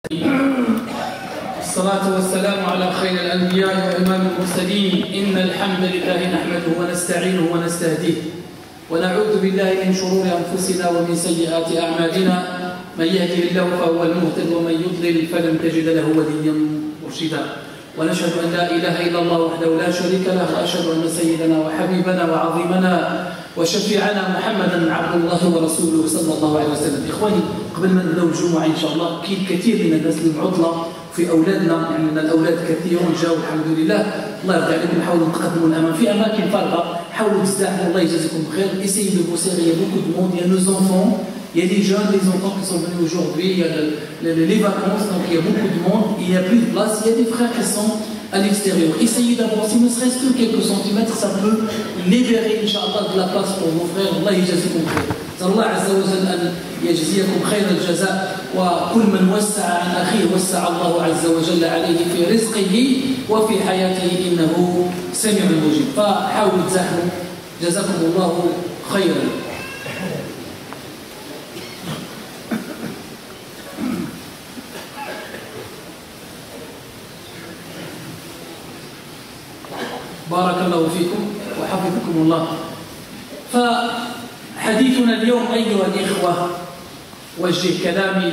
الصلاة والسلام على خير الأنبياء وإمام المرسلين. إن الحمد لله نحمده ونستعينه ونستهديه ونعوذ بالله من شرور أنفسنا ومن سيئات أعمالنا. من يهده الله فهو المهتد ومن يضلل فلن تجد له وليا مرشدا. ونشهد أن لا إله إلا الله وحده لا شريك له، وأشهد أن سيدنا وحبيبنا وعظيمنا وشفيعنا محمدا عبد الله ورسوله صلى الله عليه وسلم. إخواني، قبل ما نبدأ الجمعة إن شاء الله، كثير من الناس اللي معطلة في أولادنا، يعني من الأولاد كثيرون جاوا الحمد لله، الله يرضى عليكم. نحاولوا نتقدموا الأمام في أماكن فارغة، حاولوا تزدحموا، الله يجازيكم بخير. Essayez de vous serrer, il y a beaucoup de monde, il y a nos enfants, il y a des jeunes, des enfants qui sont venus aujourd'hui, il y a les vacances, donc il y a beaucoup de monde, il n'y a plus de place, il y a des frères qui sont à l'extérieur. Essayez d'avoir, si ne serait-ce que quelques centimètres, ça peut libérer, Inch'Allah, de la place pour vos frères. Allah يجازيكم بخير. نسأل الله عز وجل أن يجزيكم خير الجزاء، وكل من وسع عن أخيه وسع الله عز وجل عليه في رزقه وفي حياته، إنه سميع مجيب. فحاولوا تزاحموا، جزاكم الله خيرا. بارك الله فيكم وحفظكم الله. فحديثنا اليوم أيها الإخوة، وجه كلامي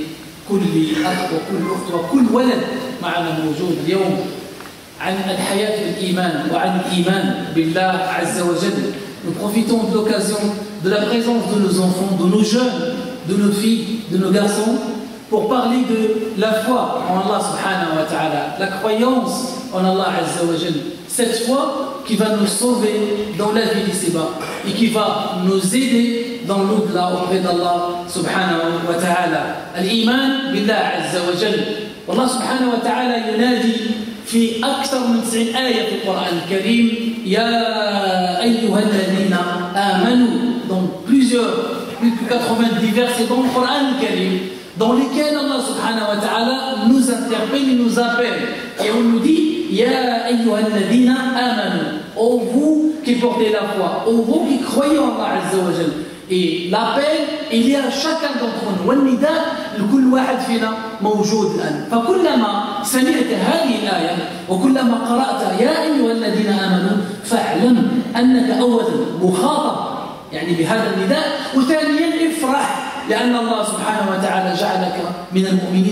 لكل أخ وكل أخت وكل ولد معنا موجود اليوم عن الحياة بالإيمان وعن الإيمان بالله عز وجل. Nous profitons de l'occasion de la présence de nos enfants, de nos jeunes, de nos filles, de nos garçons, pour parler de la foi en Allah subhanahu wa ta'ala, la croyance en Allah azza wa jal. Cette foi qui va nous sauver dans la vie d'ici-bas et qui va nous aider dans l'au-delà auprès d'Allah subhanahu wa ta'ala. Al-Iman billah azza wa jal. Allah subhanahu wa ta'ala ينادي في أكثر من 90 آية في القرآن الكريم يا أيها الذين آمنوا. Donc plus de 90 versets dans le Coran الكريم dans lesquels Allah subhanahu wa ta'ala nous interpelle et nous appelle. Et on nous dit Ya ayyuhal ladina amanu, ô vous qui portez la foi, ô vous qui croyez en Allah azza wa jal. Et l'appel, il y a chacun d'entre nous. والنداء لكل واحد فينا موجود الآن. فكلما سمعت هذه الآية وكلما قرأت يا أيها الذين آمنوا فاعلم أنك أولا مخاطب يعني بهذا النداء، وثانيا افرح لأن الله سبحانه وتعالى جعلك من المؤمنين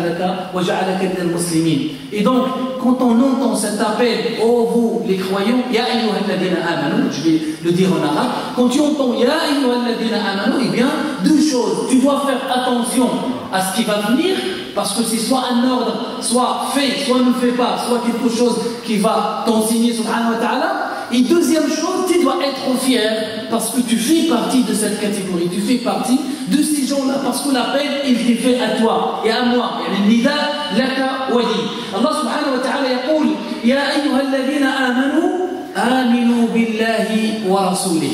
وجعلك من المسلمين. Et donc, quand on entend cet appel, ô vous les croyants, Ya ayyuhal ladina amanu, je vais le dire en arabe, quand tu entends Ya ayyuhal ladina amanu, eh bien, deux choses. Tu dois faire attention à ce qui va venir, parce que c'est soit un ordre, soit fait, soit ne fait pas, soit quelque chose qui va t'enseigner subhanahu wa ta'ala. Et deuxième chose, tu dois être fier parce que tu fais partie de cette catégorie, tu fais partie de ces gens-là, parce que l'appel, il est fait à toi et à moi. يعني النداء لك ولي. الله سبحانه وتعالى يقول يا أيها الذين آمنوا آمنوا بالله ورسوله.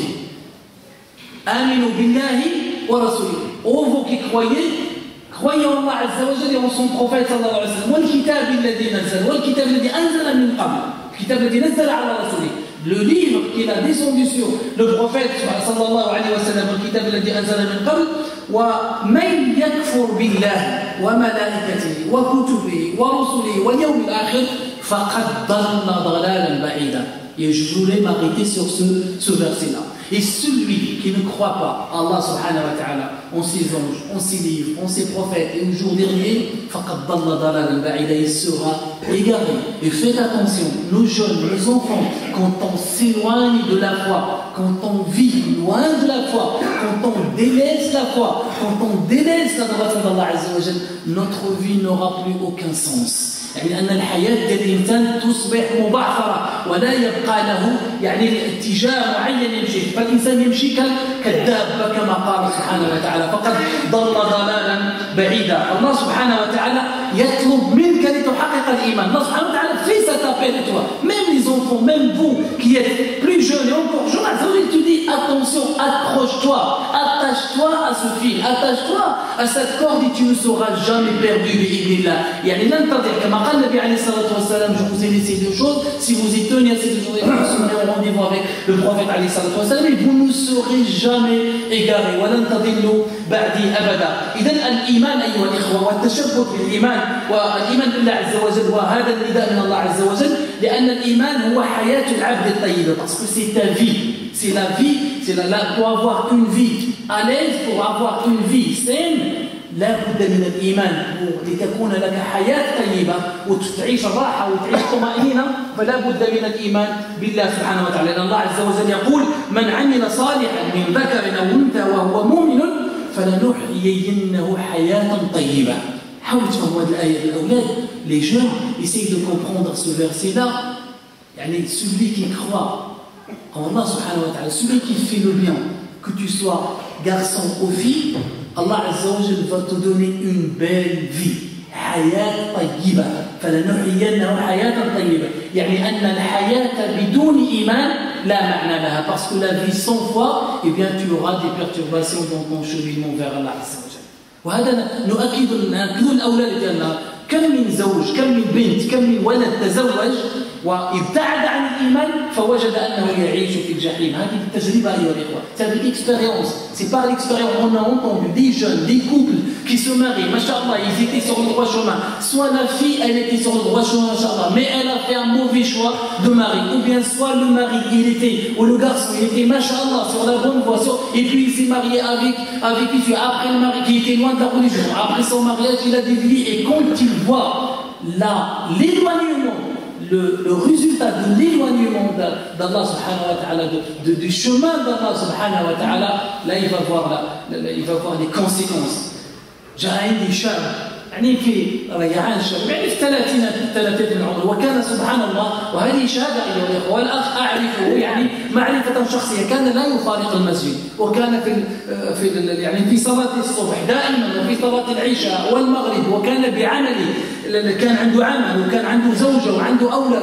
آمنوا بالله ورسوله. Ô vous qui croyez en Allah عز وجل et en son prophète صلى الله عليه وسلم. والكتاب الذي نزل والكتاب الذي أنزل من قبل. الكتاب الذي نزل على رسوله. Le livre qu'il a descendu sur le prophète sallallahu alayhi wa sallam, le kitab alladhi anzala min qabl, wa man yakfur billah wa malaikatihi wa kutubihi wa rusulihi wal yawmil akhir faqad dalla dalalan ba'ida. Et je voulais m'arrêter sur ce verset-là. Et celui qui ne croit pas à Allah subhanahu wa ta'ala, en ses anges, en ses livres, en ses prophètes et au jour dernier, faqad dalla dalalan ba'ida, il sera égaré. Et faites attention, nos jeunes, nos enfants, quand on s'éloigne de la foi, quand on vit loin de la foi, quand on délaisse la foi, quand on délaisse l'adoration d'Allah azza wa jal, notre vie n'aura plus aucun sens. يعني أن الحياة للإنسان تصبح مبعثرة ولا يبقى له يعني اتجاه معين يمشي، فالإنسان يمشي كالدابة كما قال سبحانه وتعالى فقد ضل ضلالا بعيدا. الله سبحانه وتعالى يطلب منك لتحقق الإيمان. الله سبحانه وتعالى fait cet appel à toi. Même les enfants, même vous qui êtes plus jeunes et encore jeunes, il te dit attention, accroche-toi, attache-toi à ce fil, attache-toi à cette corde et tu ne seras jamais perdu. يعني لن تضيع كما قال النبي عليه الصلاة والسلام. Je vous ai laissé deux choses, si vous y tenez à ces deux choses, vous serez au rendez-vous avec le prophète عليه الصلاة والسلام, et vous ne serez jamais égarés. ولن تضلوا بعدي أبدا. إذن الإيمان أيها الإخوة والتشبث بالإيمان والإيمان بالله عز وجل, وهذا النداء من الله عز وجل, لأن الإيمان هو حياة العبد الطيبة, parce que c'est ta vie. C'est la vie, pour avoir une vie à l'aise, pour avoir une vie saine, لا بد من الإيمان لتكون لك حياة طيبة وتعيش الراحة وتعيش طمأنينة, فلا بد من الإيمان بالله سبحانه وتعالى. لأن الله عز وجل يقول من عمل صالحا من ذكر أو أنثى وهو مؤمن فلنحيينه حياة طيبة. حاولوا تفهموا هذه الآية للأولاد. Les jeunes essayent de comprendre ce verset-là. يعني celui qui croit en Allah subhanahu wa ta'ala, celui qui fait le bien, que tu sois garçon ou fille, Allah Azza wa Jalla va te donner une belle vie. حياة طيبة. فلنحيينه حياة طيبة. يعني أن الحياة بدون إيمان لا معنى لها. Parce que la vie sans foi, eh bien tu auras des perturbations dans ton cheminement vers Allah Azza wa Jalla. وهذا نؤكد الأولاد ديالنا. كم من زوج, كم من بنت, كم من ولد تزوج وابتعد عن الإيمان فوجد أنه يعيش في الجحيم. هذه التجربة أيها الإخوة. C'est avec l'expérience. C'est par l'expérience. On a entendu des jeunes, des couples qui se marient. Masha'Allah, ils étaient sur le droit chemin. Soit la fille, elle était sur le droit chemin, Masha'Allah, mais elle a fait un mauvais choix de mari. Ou bien soit le mari, ou le garçon, il était, Masha'Allah, sur la bonne voie. Et puis il s'est marié avec qui après le mari qui était loin de la religion. Après son mariage, il a dévié. Et quand il voit l'éloignement, le résultat de l'éloignement d'Allah subhanahu wa ta'ala, du chemin d'Allah subhanahu wa ta'ala, là il va voir les conséquences. جاء عندي شاب يعني في ريعان شاب يعني في ثلاثين من عمره, وكان سبحان الله, وهذه شهاده ايها الاخوه, والاخ اعرفه يعني معرفه شخصيه, كان لا يفارق المسجد, وكان يعني في صلاه الصبح دائما, وفي صلاه العشاء والمغرب, وكان بعمله, كان عنده عمل وكان عنده زوجه وعنده اولاد,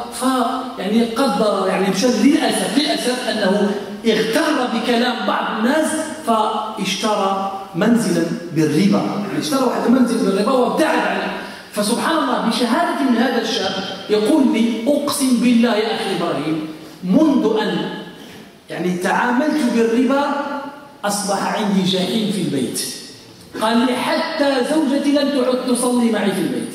يعني قدر يعني مشى للاسف انه اغتر بكلام بعض الناس فاشترى منزلا بالربا, يعني اشترى واحد منزل بالربا وابتعد عنه. فسبحان الله بشهادة من هذا الشاب يقول لي أقسم بالله يا أخي إبراهيم منذ أن يعني تعاملت بالربا أصبح عندي جحيم في البيت. قال لي حتى زوجتي لم تعد تصلي معي في البيت.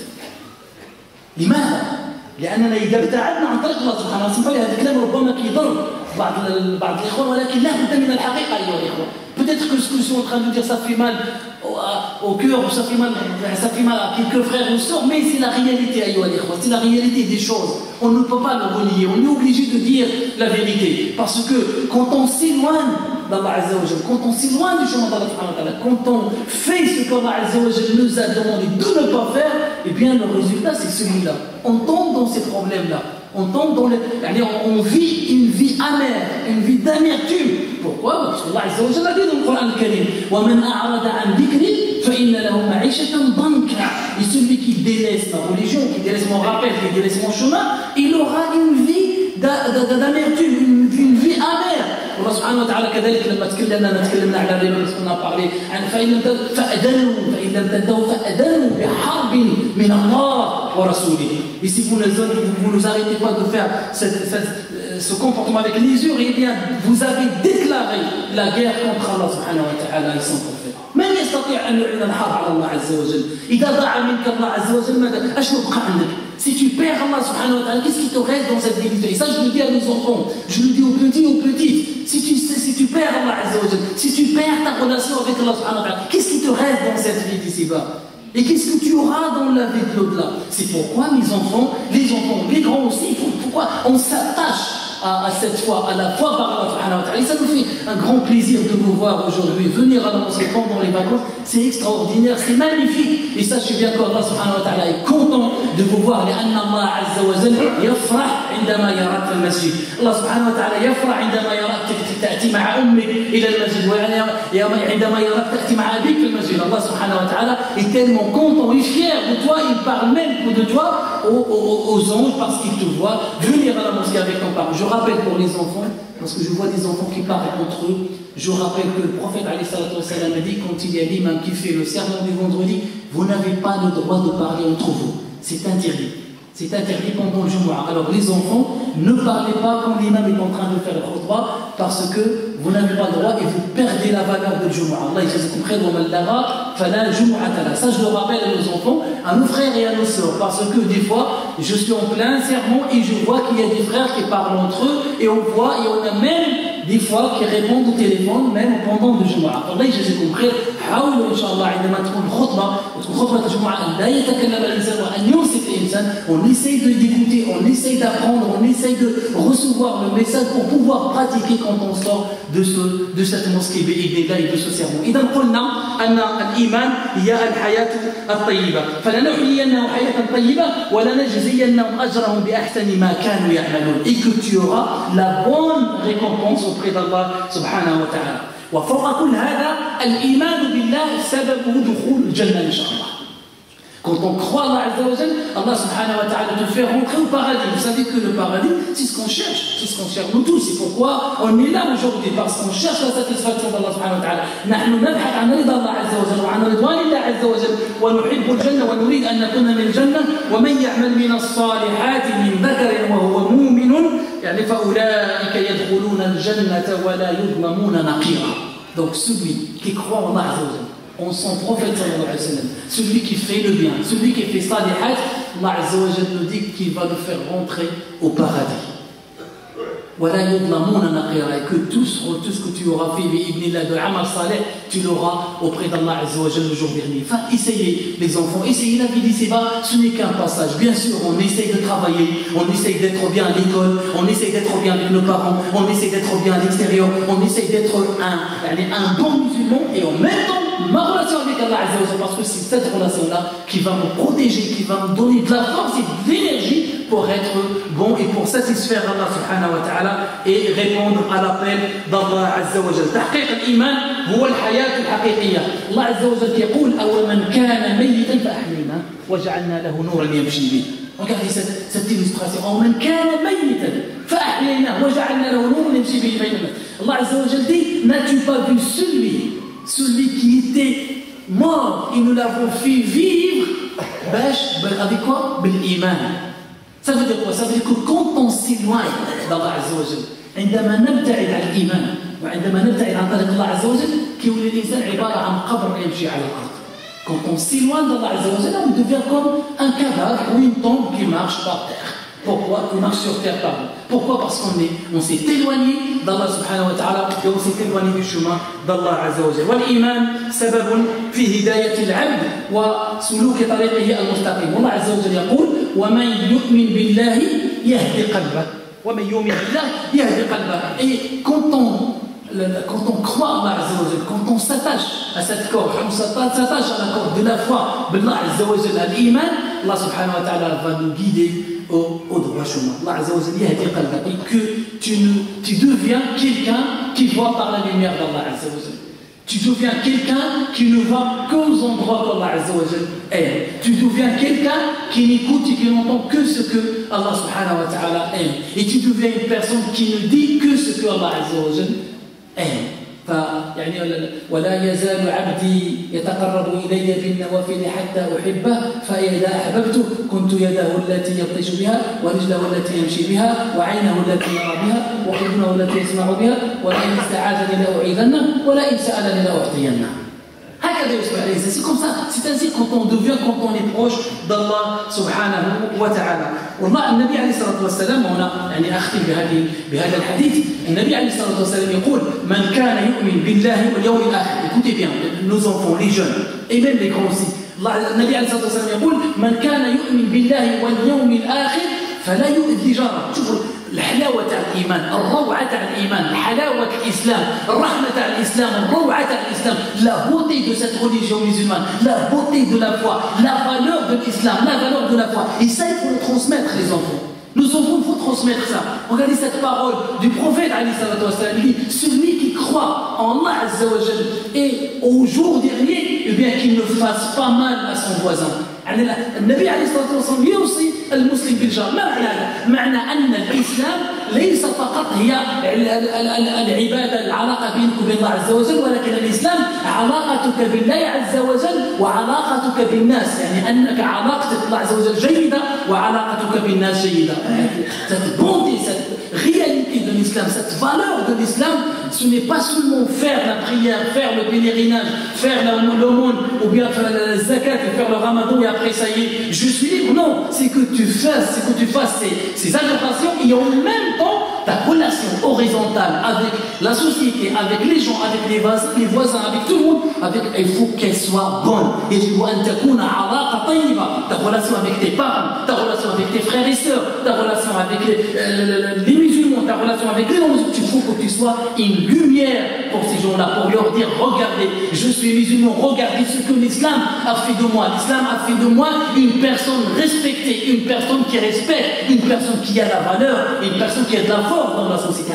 لماذا؟ لأننا إذا ابتعدنا عن طريق الله سبحانه وتعالى, اسمحوا لي هذا الكلام ربما يضر بعض الإخوان, ولكن لا بد من الحقيقة أيها الإخوة. Peut-être que ce que je suis en train de dire ça fait mal au cœur, ou ça fait mal à quelques frères ou sœurs, mais c'est la réalité ayyuha al-ikhwa, c'est la réalité des choses. On ne peut pas le renier, on est obligé de dire la vérité. Parce que quand on s'éloigne d'Allah Azza wa Jalla, quand on s'éloigne du chemin d'Allah subhanahu wa ta'ala, quand on fait ce qu'Allah Azza wa Jalla nous a demandé de ne pas faire, eh bien le résultat c'est celui-là. On tombe dans ces problèmes-là. On tombe dans on vit une vie amère, une vie d'amertume. Pourquoi? Parce que Allah Azza wa Jalla dit dans le Coran al-Karim وَمَنْ أَعْرَضَ عَنْ ذِكْرِي فَإِنَّ لَهُ مَعِيشَةً ضَنْكًا. Et celui qui délaisse ma religion, qui délaisse mon rappel, qui délaisse mon chemin, il aura une vie d'amertume, une vie amère. Allah subhanahu wa ta'ala كذلك لما تكلمنا على الربا, كنا parlé عن فإن لم تنتهوا فأذنوا بحرب من الله ورسوله. Et si vous nous arrêtez pas de faire ce comportement avec l'usure, eh bien vous avez déclaré la guerre contre Allah subhanahu wa ta'ala et son prophète. من يستطيع أن يعلن الحرب على الله عز وجل؟ إذا ضاع منك الله عز وجل ماذا؟ أشنو بقى عندك؟ Si tu perds Allah subhanahu wa ta'ala, qu'est-ce qui te reste dans cette vie? Et ça je le dis à mes enfants, je le dis aux petits, aux petites. Si tu perds Allah azza wa jalla, si tu perds ta relation avec Allah subhanahu wa ta'ala, qu'est-ce qui te reste dans cette vie d'ici-bas? Et qu'est-ce que tu auras dans la vie de l'au-delà? C'est pourquoi mes enfants, les grands aussi, pourquoi on s'attache à cette foi, à la foi par Allah subhanahu wa ta'ala. Et ça nous fait un grand plaisir de vous voir aujourd'hui, venir à la mosquée pendant les vacances, c'est extraordinaire, c'est magnifique. Et sachez bien qu'Allah subhanahu wa ta'ala est content de vous voir, لأن الله عز وجل يفرح عندما يراك في المسجد. الله سبحانه وتعالى يفرح عندما يراك تأتي مع أمك إلى المسجد, وعندما يراك تأتي مع أبيك في المسجد. Allah subhanahu wa ta'ala est tellement content et fier de toi, il parle même de toi aux anges parce qu'il te voit venir à la mosquée avec ton parent. Je rappelle pour les enfants, parce que je vois des enfants qui parlent entre eux. Je rappelle que le prophète a dit, quand il y a l'imam qui fait le sermon du vendredi, vous n'avez pas le droit de parler entre vous. C'est interdit. C'est interdit pendant le Jumu'ah. Alors les enfants, ne parlez pas quand l'imam est en train de faire le khutbah, parce que vous n'avez pas le droit et vous perdez la valeur de Jumu'ah. Allah yajazakum khayr wa man lara fala jumu'ata la. Ça je le rappelle à nos enfants, à nos frères et à nos sœurs, parce que des fois, je suis en plein sermon et je vois qu'il y a des frères qui parlent entre eux et on voit, et on a même des fois qui répondent au téléphone même pendant le Jumu'ah. Allah yajazakum khayr. حاولوا إن شاء الله عندما تكون خطبة الجمعة أن لا يتكلم الإنسان وأن ينصت الإنسان. On essaye d'écouter, on essaye d'apprendre, on essaye de recevoir le message pour pouvoir pratiquer quand on sort de cette mosquée بإذن الله de ce sermon. إذا قلنا أن الإيمان هي الحياة الطيبة، فلنحيينهم حياة طيبة ولنجزينهم أجرهم بأحسن ما كانوا يعملون. Et que tu auras la bonne récompense auprès d'Allah subhanahu wa ta'ala. وفوق كل هذا الإيمان بالله سببه دخول الجنة إن شاء الله. Quand on croit Allah Azza wa Jal, Allah subhanahu wa ta'ala te fait rentrer au paradis. Vous savez que le paradis, c'est ce qu'on cherche. C'est ce qu'on cherche nous tous. C'est pourquoi on est là aujourd'hui, parce qu'on cherche la satisfaction d'Allah subhanahu wa ta'ala. نحن نبحث عن رضا الله عز وجل وعن رضوان الله عز وجل ونحب الجنة ونريد أن نكون من الجنة ومن يعمل من الصالحات من ذكر وهو مؤمن يعني فأولئك يدخلون الجنة ولا يظلمون نقيرا. Donc celui qui croit en Allah Azza wa Jal, en son prophète sallallahu alayhi wa sallam, celui qui fait le bien, celui qui fait salihat, Allah Azza wa Jal nous dit qu'il va le faire rentrer au paradis. Et que tout ce que tu auras fait de amal salih, tu l'auras auprès d'Allah Azza wa Jal le jour dernier. Enfin, essayez les enfants, essayez la vie d'ici-bas, ce n'est qu'un passage. Bien sûr, on essaye de travailler, on essaye d'être bien à l'école, on essaye d'être bien avec nos parents, on essaye d'être bien à l'extérieur, on essaye d'être un bon musulman et en même temps ma relation avec Allah Azza wa Jal, parce que c'est cette relation-là qui va me protéger, qui va me donner de la force et de l'énergie pour être bon et pour satisfaire Allah subhanahu wa ta'ala et répondre à l'appel d'Allah Azza wa Jal. تحقيق الإيمان هو الحياة الحقيقية. الله عز وجل يقول أو من كان ميتا فأحييناه وجعلنا له نورا يمشي به. Regardez cette illustration. أو من كان ميتا فأحييناه وجعلنا له نورا يمشي به بين الناس. Allah Azza wa Jal dit, n'as-tu pas vu celui qui était mort et nous l'avons fait vivre avec quoi? Bil-Iman. Ça veut dire quoi? Ça veut dire que quand on s'éloigne d'Allah Azza wa Jal, عندما نبتعد عن الإيمان وعندما نبتعد عن طريق الله عز وجل كيولي الإنسان عبارة عن قبر يمشي على الأرض. Quand on s'éloigne d'Allah Azza wa Jal, on devient comme un cadavre ou une tombe qui marche par terre. Pourquoi? Qui marche sur terre, pardon. Pourquoi? Parce qu'on s'est éloigné d'Allah subhanahu wa ta'ala et on s'est éloigné du chemin d'Allah Azza wa Jal. والإيمان سبب في هداية العبد وسلوك طريقه المستقيم. والله عز وجل يقول ومن يؤمن بالله يهدي قلبه ومن يؤمن بالله يهدي قلبه. Et quand on croit à Allah Azza wa Jal, quand on s'attache à cette corde, on s'attache à la corde de la foi, Allah Azza wa Jal, à l'iman, Allah subhanahu wa ta'ala va nous guider au droit chemin. Allah Azza wa Jal yahdi qalbak, et que tu deviens quelqu'un qui voit par la lumière d'Allah Azza wa Jal. Tu deviens quelqu'un qui ne va qu'aux endroits qu'Allah Azza wa Jal aime. Tu deviens quelqu'un qui n'écoute et qui n'entend que ce que Allah subhanahu wa ta'ala aime. Et tu deviens une personne qui ne dit que ce que Allah Azza wa Jal aime. يعني ولا يزال عبدي يتقرب إلي بالنوافل حتى أحبه فإذا أحببته كنت يده التي يبطش بها ورجله التي يمشي بها وعينه التي يرى بها وأذنه التي يسمع بها ولئن استعاذني لأعيذنه ولئن سألني لأعطينه. C'est comme ça, c'est ainsi quand on est proche d'Allah subhanahu wa ta'ala. والله النبي عليه الصلاة والسلام هنا يعني أختم بهذا الحديث. النبي عليه الصلاة والسلام يقول من كان يؤمن بالله واليوم الآخر. Écoutez bien, nos enfants, les jeunes et même les grands aussi. النبي عليه الصلاة والسلام يقول من كان يؤمن بالله واليوم الآخر فلا يؤذي جاره. شوفوا الحلاوة تاع الإيمان، الروعة تاع الإيمان، الحلاوة الإسلام، الرحمة تاع الإسلام، الروعة تاع الإسلام، la beauté de cette religion musulmane, la beauté de la foi, la valeur de l'islam, la valeur de la foi. Et ça, il faut le transmettre, les enfants. Nos enfants, il faut transmettre ça. Regardez cette parole du prophète, il dit, celui qui croit en Allah Azza wa Jal et au jour dernier, eh bien qu'il ne fasse pas mal à son voisin. النبي عليه الصلاة والسلام يوصي المسلم بالجار. ما معنى هذا؟ معنى أن الإسلام ليس فقط هي العبادة العلاقة بينك وبين الله عز وجل، ولكن الإسلام علاقتك بالله عز وجل وعلاقتك بالناس، يعني أنك علاقتك بالله عز وجل جيدة وعلاقتك بالناس جيدة. Cette bonté, cette réalité de l'islam, cette valeur de l'islam, ce n'est pas seulement faire la prière, faire le pèlerinage, faire l'aumône ou bien faire la zakat et faire le ramadan et après ça y est, je suis libre. Non, c'est que tu fasses ces adorations et en même temps ta relation horizontale avec la société, avec les gens, avec les voisins, avec tout le monde, il faut qu'elle soit bonne. Et tu vois, ta relation avec tes parents, ta relation avec tes frères et sœurs, ta relation avec les musulmans, ta relation avec les non-musulmans, il faut que tu sois une lumière pour ces gens-là, pour leur dire, regardez, je suis musulman, regardez ce que l'islam a fait de moi. L'islam a fait de moi une personne respectée, une personne qui respecte, une personne qui a la valeur, une personne qui a de la force dans la société.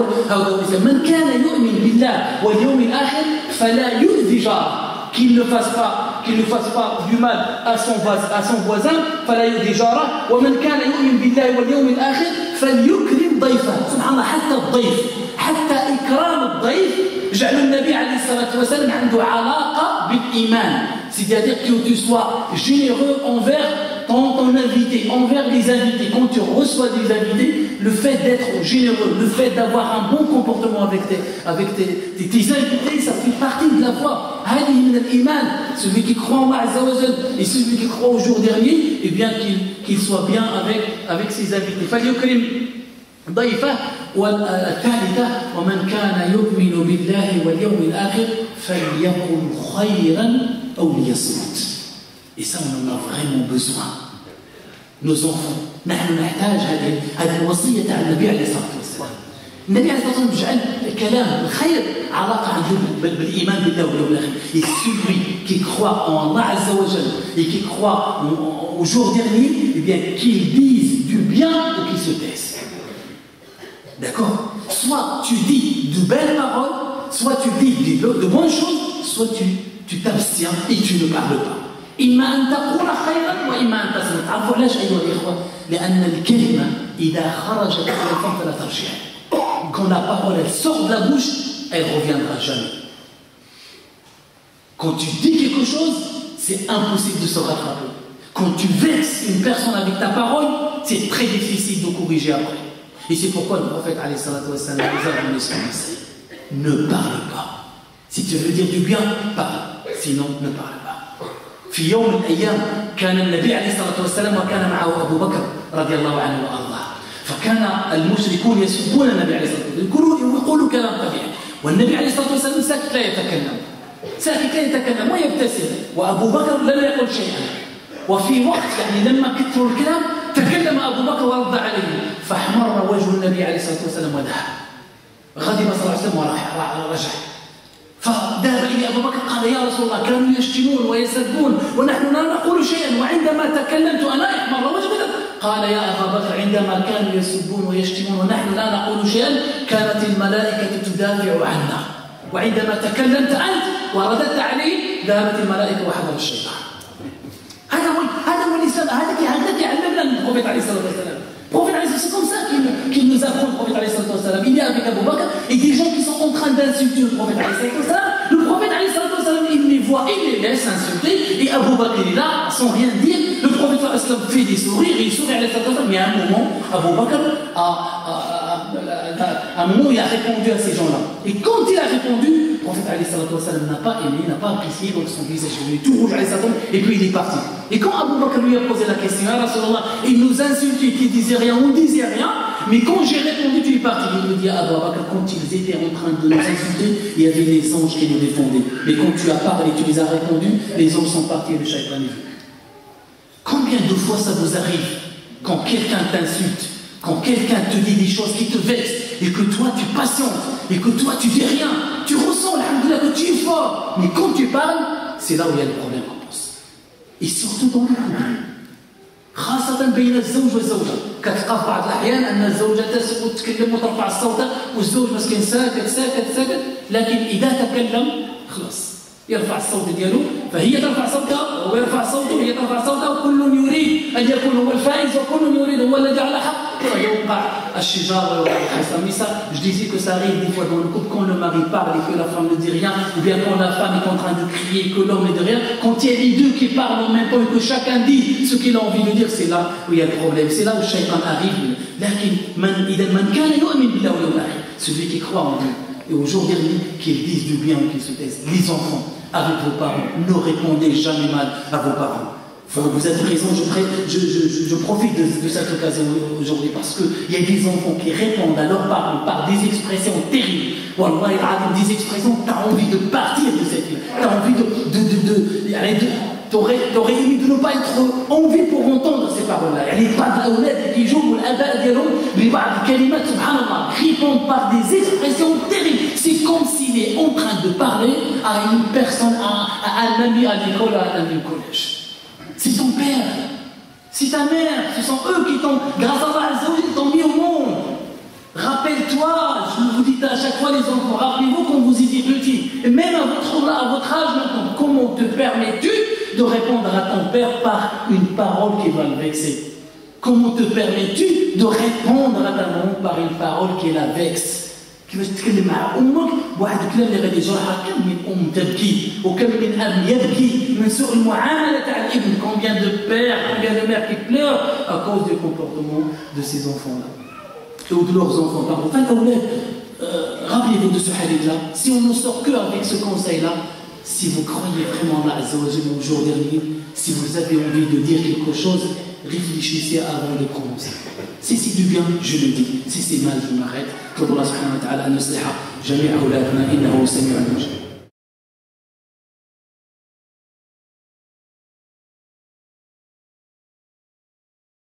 من كان يؤمن بالله واليوم الآخر فلا يؤذي جاره. Qu'il ne fasse pas du mal à son voisin. فلا يؤذي جاره. ومن كان يؤمن بالله واليوم الآخر فليكرم ضيفه. سبحان الله، حتى الضيف، حتى إكرام الضيف جعل النبي عليه الصلاة والسلام عنده علاقة بالإيمان. C'est-à-dire que tu sois généreux envers ton invité, envers les invités. Quand tu reçois des invités, le fait d'être généreux, le fait d'avoir un bon comportement avec tes invités, ça fait partie de la foi. Celui qui croit en Allah Azza wa Jal et celui qui croit au jour dernier, eh bien qu'il soit bien avec ses invités. فليكرم ضيفه. والثالثة ومن كان يؤمن بالله واليوم الآخر فليقل خيرا أو ليصمت. Et ça, on en a vraiment besoin. Nos enfants, نحن نحتاج هذه الوصية تاع النبي عليه الصلاة والسلام. النبي عليه الصلاة والسلام جعل كلام الخير علاقة عنده بالإيمان بالله واليوم الآخر. Et celui qui croit en Allah Azza wa Jal et qui croit au jour dernier, eh bien qu'il dise du bien ou qu'il se taise. D'accord? Soit tu dis de belles paroles, soit tu dis de bonnes choses, soit tu t'abstiens et tu ne parles pas. إما أن تقول خيرا وإما أن تصمت. عرفوا علاش أيها الإخوة؟ لأن الكلمة إذا خرجت من الفم فلا ترجع. Quand la parole elle sort de la bouche, elle ne reviendra jamais. Quand tu dis quelque chose, c'est impossible de se rattraper. Quand tu vexes une personne avec ta parole, c'est très difficile de corriger après. Et c'est pourquoi le prophète alayhi salatu wa sallam nous a donné son conseil. Ne parle pas. Si tu veux dire du bien, parle. Sinon, ne parle pas. في يوم من الأيام كان النبي عليه الصلاة والسلام وكان معه أبو بكر رضي الله عنه وأرضاه. فكان المشركون يسبون النبي عليه الصلاة والسلام يقولوا كلام قبيح، والنبي عليه الصلاة والسلام ساكت لا يتكلم ويبتسم، وأبو بكر لم يقل شيئا. وفي وقت يعني لما كثروا الكلام تكلم أبو بكر ورد عليه، فاحمر وجه النبي عليه الصلاة والسلام وذهب. غضب صلى الله عليه وسلم ورجع. فذهب إلى أبو بكر قال يا رسول الله كانوا يشتمون ويسبون ونحن لا نقول شيئا، وعندما تكلمت أنا احمر وجهي. قال يا أبا بكر عندما كانوا يسبون ويشتمون ونحن لا نقول شيئا كانت الملائكة تدافع عنا، وعندما تكلمت أنت ورددت عليه ذهبت الملائكة وحضر الشيطان. هذا هو الإسلام، هذا يعلمنا النبي عليه الصلاة والسلام. C'est comme ça qu'il nous apprend le prophète alayhi salatu wa sallam. Il est avec Abu Bakr et des gens qui sont en train d'insulter le prophète alayhi salatu wa sallam. Le prophète alayhi salatu wa sallam, il les voit, il les laisse insulter et Abu Bakr est là sans rien dire. Le prophète alayhi salatu wa sallam fait des sourires et il sourit alayhi salatu wa sallam. Mais à un moment, Abu Bakr il a répondu à ces gens-là. Et quand il a répondu, le prophète alayhi salatu wa sallam n'a pas aimé, n'a pas apprécié, donc son visage est tout rouge alayhi salatu wa sallam, et puis il est parti. Et quand Abu Bakr lui a posé la question, ya Rasulallah, il nous insultait, il disait rien, on disait rien, mais quand j'ai répondu, tu es parti. Il me dit à Abu Bakr, quand ils étaient en train de nous insulter, il y avait les anges qui nous défendaient. Mais quand tu as parlé, tu les as répondu, les anges sont partis et le shaytan est venu. Combien de fois ça vous arrive quand quelqu'un t'insulte, quand quelqu'un te dit des choses qui te vexent, et que toi tu patientes, et que toi tu dis rien, tu ressens alhamdoulilah que tu es fort, mais quand tu parles, c'est là où il y a le problème, on pense. Et surtout dans le couple. خاصة بين الزوج والزوجة كتلقى في بعض الأحيان أن الزوجة تسكت وتتكلم وترفع الصوت والزوج مسكين ساكت، لكن إذا تكلم خلاص يرفع الصوت ديالو فهي ترفع صوتها وهو يرفع صوته وهي ترفع صوتها وكل يريد أن يكون هو الفائز وكل يريد هو الذي على حق يوقع الشجار ويوقع الخصام. Mais ça, je disais que ça arrive des fois dans le couple quand le mari parle et que la femme ne dit rien, ou bien quand la femme est en train de crier et que l'homme ne dit rien. Quand il y a les deux qui parlent en même temps et que chacun dit ce qu'il a envie de dire, c'est là où il y a le problème. C'est là où le shaitan arrive. Celui qui croit en Dieu et au jour dernier, qu'ils disent du bien ou qu'ils se taisent. Les enfants, avec vos parents, ne répondez jamais mal à vos parents. Vous avez raison, je profite de cette occasion aujourd'hui parce qu'il y a des enfants qui répondent à leurs parents par des expressions terribles. Wallah, des expressions, tu as envie de partir de cette vie. Tu as envie t'aurais aimé de ne pas être en vie pour entendre ces paroles-là. Il y a les parents qui jouent répondent par des expressions terribles. C'est comme s'il est en train de parler à une personne, à un ami à l'école, à un ami au collège. C'est ton père, c'est ta mère, ce sont eux qui t'ont, grâce à Allah Azza wa Jalla, t'ont mis au monde. Rappelle-toi, je vous dis à chaque fois les enfants, rappelez-vous quand vous étiez petits, et même à votre âge maintenant, comment te permets-tu de répondre à ton père par une parole qui va le vexer? Comment te permets-tu de répondre à ta maman par une parole qui la vexe? كيفاش تتكلم مع امك واحد الكلام اللي غادي يجرحها كم من ام تبكي وكم من اب يبكي من سوء المعامله تاع الابن combien de pères combien de mères qui pleurent à cause du comportement de ces enfants là ou de leurs enfants pardon. Rappelez-vous de ce hadith là, si on ne sort que avec ce conseil là, si vous croyez vraiment en Allah Azza wa Jalla au jour dernier, si vous avez envie de dire quelque chose, réfléchissez avant de prononcer. Si c'est du bien, je le dis. Si c'est mal, je m'arrête. Que Allah subhanahu wa ta'ala نصلح جميع أولادنا إنه سميع مجيب.